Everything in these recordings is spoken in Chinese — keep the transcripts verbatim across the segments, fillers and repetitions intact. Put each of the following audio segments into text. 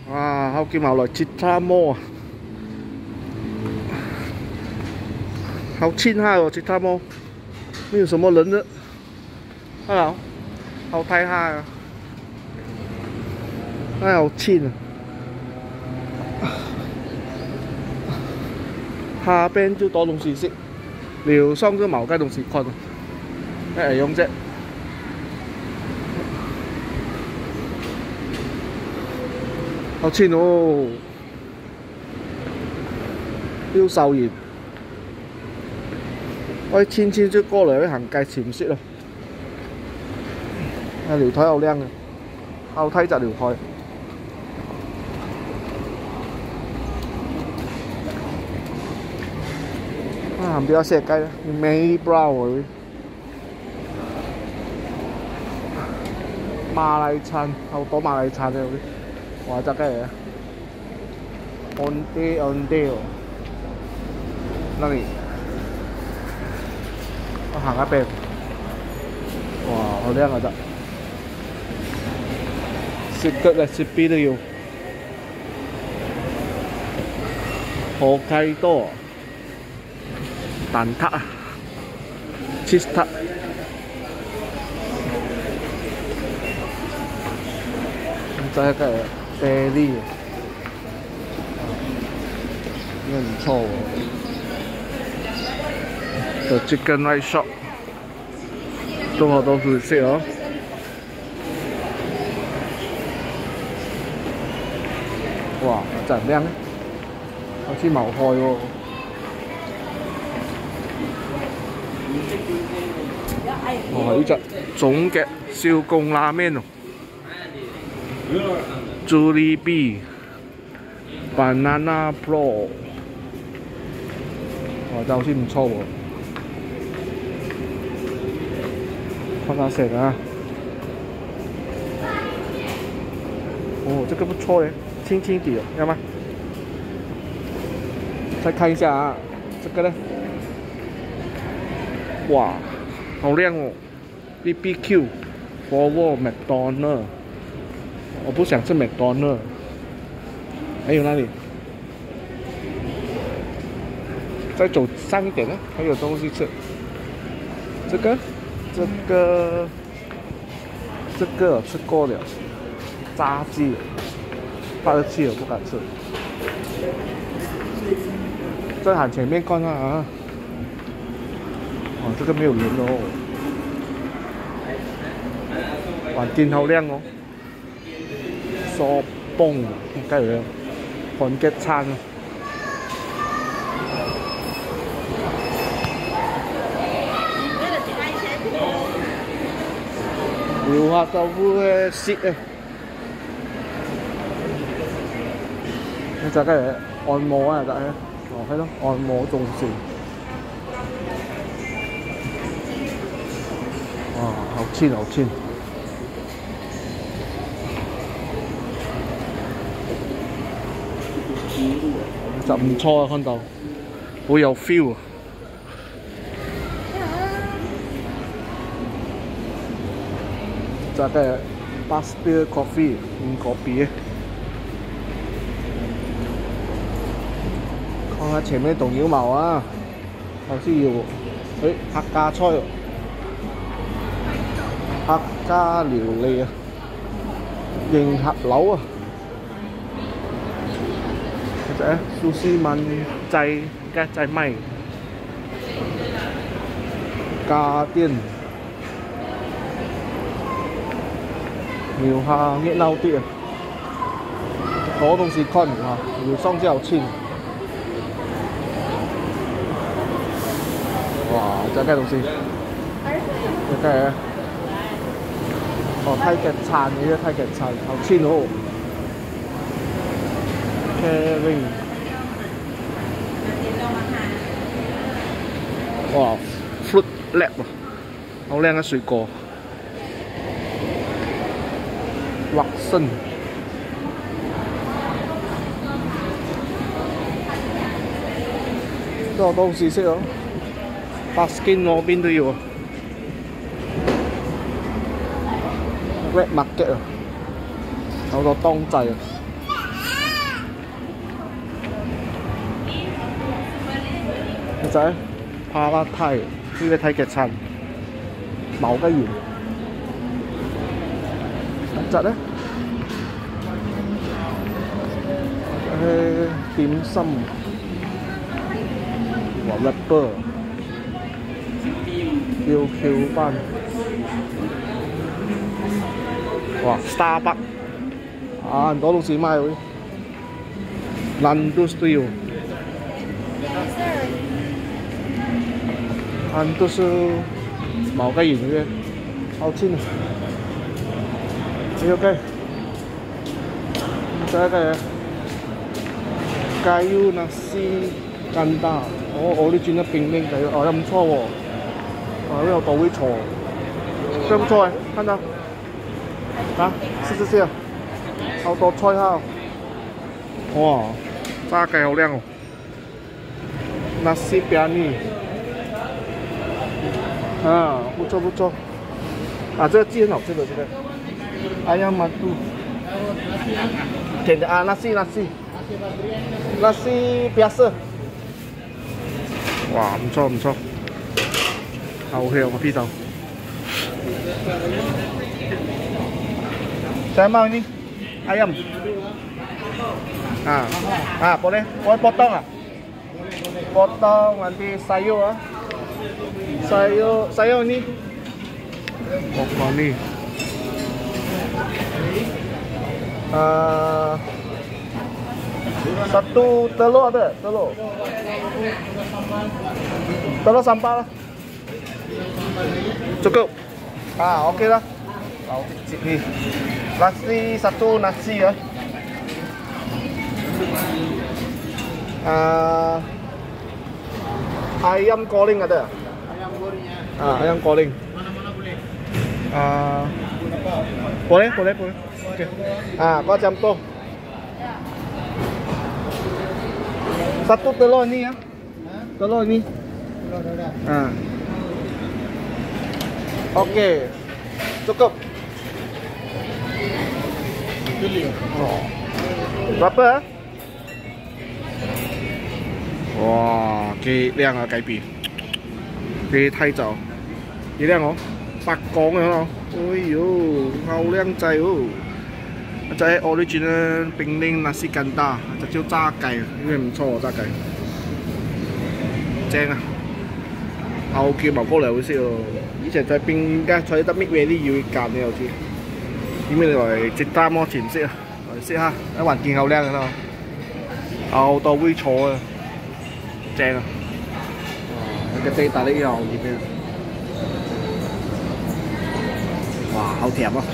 啊，好見埋來吉他摩啊，好親哈哦，吉他摩，沒有什麼人的。Hello， 好睇下啊，哎，好親啊。下邊就多東西食，樓上就冇嘅東西看，一係用啫。好近哦，要受熱，我輕輕就過嚟去行街潛雪啦。啊，條台好靚啊，後梯就條台。啊，行邊有石雞咧 ，May Brown 馬來餐，好多馬來餐嘅嗰啲。哇！真係啊 ，onde onde， 那裡，我行一邊，哇！好靚啊！真，食腳啊，食邊都要，好雞多，蛋撻啊 ，cheese 撻。這個咖喱，應該唔錯喎。The Chicken Rice Shop 都好多嘢食哦。哇，真靚，好似冇開喎。哇！呢隻總嘅燒貢拉麵喎。Jollibee Banana Pro， 哇，真好似唔錯喎。看下食啊。哦，這個不錯嘞，輕輕地，要嗎？再看一下啊，這個呢？哇，好靚哦 ！B B Q Forward McDonald。我不想吃麦当劳，还有那里？再走上一点呢，还有东西吃。这个，这个，这个吃过了，炸鸡，发热气我不敢吃。再喊前面看看啊，哦，这个没有人哦，环境好亮哦。梳崩，梗係韓劇餐啊！牛下豆腐嘅屑啊！呢就梗係按摩啊，就係哦，係咯，按摩中線。哇，好黐好黐！就唔錯啊，看到好有 feel 啊！就係 Bastille Coffee 英國啤，看下前面棟腰毛啊，好似要誒客家菜喎，客家料理啊，迎合樓啊！蘇絲炆製嘅製米家電瞄下熱鬧啲啊！好東西看啊，要雙之後簽。哇！這個東西，這個哦，泰國餐嘅泰國餐，好簽哦。Caring， 哇 ，fruit lab 啊，好靚嘅水果。畫身，都有東西食哦。Baskin 嗰邊都要啊。Red Market 啊，好多當季啊。 就係帕拉泰呢個泰劇餐，毛雞圓。一隻咧，誒點心，哇 rapper。Q Q 班，哇 Starbucks， 啊很多东西卖喂 ，Lando Style， 安都是毛鸡圆嘅，好吃呢。OK， 這個kayu nasi kanda， 我我呢轉得冰冰地，哦又唔錯喎。啊，呢個豆會錯，這不錯哎，看到，啊，試試試，好多菜哈，哇，炸雞好靚哦，nasi biryani， 啊，不錯不錯，啊，這個雞很好吃的這個，ayam madu， 甜的啊，nasi nasi nasi biasa， 哇，唔錯唔錯。好香個披薩。Saya mau ini ayam. Ah, ah boleh, boleh potong ah. Potong nanti sayur ah. Sayur, sayur ini. Oh ini. Uh, satu telur ada, telur. Telur sampah lah. Cukup. Ah, oke okay lah. Oh, nih. Nasi satu nasi ya. Uh, ayam goreng ada? Ayam goreng ya. Ah, ayam goreng. Mana-mana boleh. Uh, boleh, boleh, boleh. Oke. Okay. Ah, kau jam tuh. Satu telur ini ya. Telur ini. Telur ada. Ah. Oke, cukup. Oh. Berapa? Wow,幾靚啊雞髀，幾睇就幾靚哦，白光嘅咯，哎呦，好靚仔哦！就係 original 冰冷 nasi kanda， 就叫炸雞，因為唔錯喎炸雞，正啊！後叫毛哥嚟好食喎。以前在邊間在得咩嘢啲要揀你又知，點解你來直擔咯前色啊？來識下，啲環境好靚嘅咯，好多會坐啊，正啊！哇，個地大啲又熱嘅，哇，好甜啊！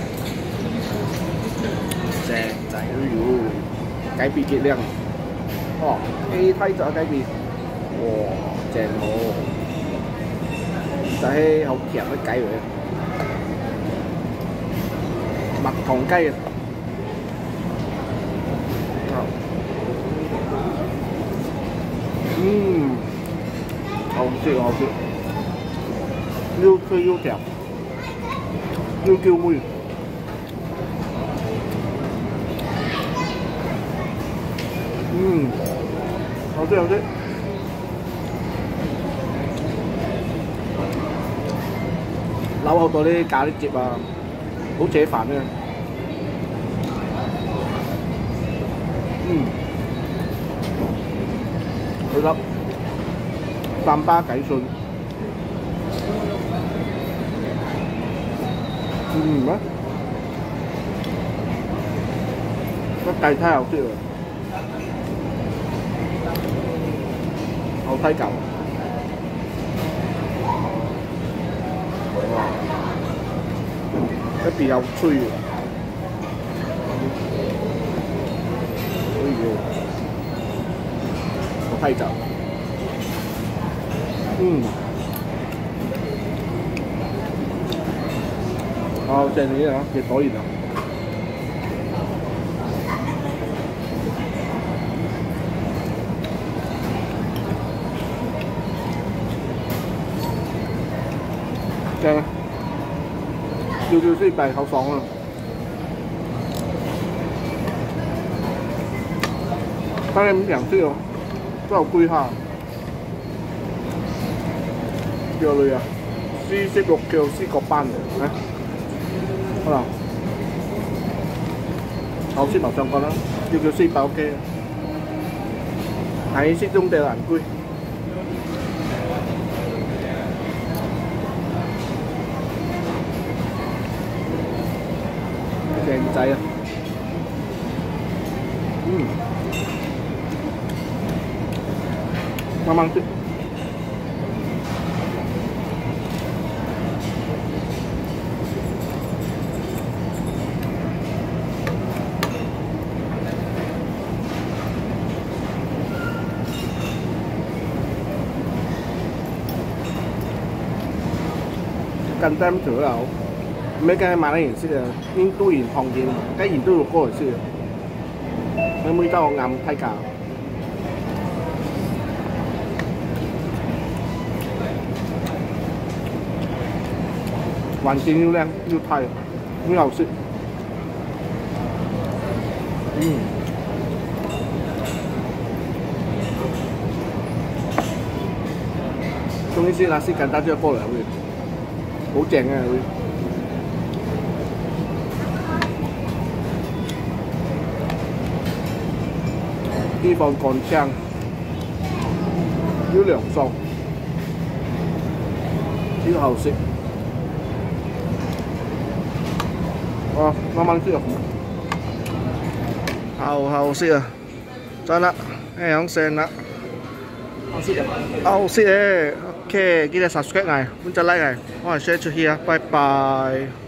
正仔，哎呦，雞髀幾靚啊！哦，幾睇就雞髀，哇，正喎！就係好甜嘅雞嚟，蜜糖雞啊！嗯，好食好食，又脆又甜，又叫味。嗯，好食好食。撈好多啲咖喱汁啊，好扯飯嘅。嗯，佢粒三巴雞筍，嗯咩？個雞太好食啦，好睇嚿。它比較脆嘅，哎呦，好睇就，嗯，好正啲啊，幾多熱啊！正啊！叫叫先病好爽啊！但係唔平啲喎，都有貴下。 條類啊，四十六條四個半嘅，啊，好啦，好先冇上過啦，要叫四百 OK 啊，喺適中地蘭居。正仔啊！嗯，慢慢吃。簡單咗啦，唔係梗係買啲形式啊，印度人行嘢，梗印度個嚟先。你每兜我暗睇價。環境要靚要睇，要好食。嗯。總之嗱，是簡單啲過嚟會，好正嘅會。地方乾淨，要涼爽，要好食。哦，慢慢食啊，好好食啊，真啦，誒響聲啦，好食啊，好食誒 ，OK，記得 subscribe 我，歡迎 like 我，我係 share 出去啊，拜拜。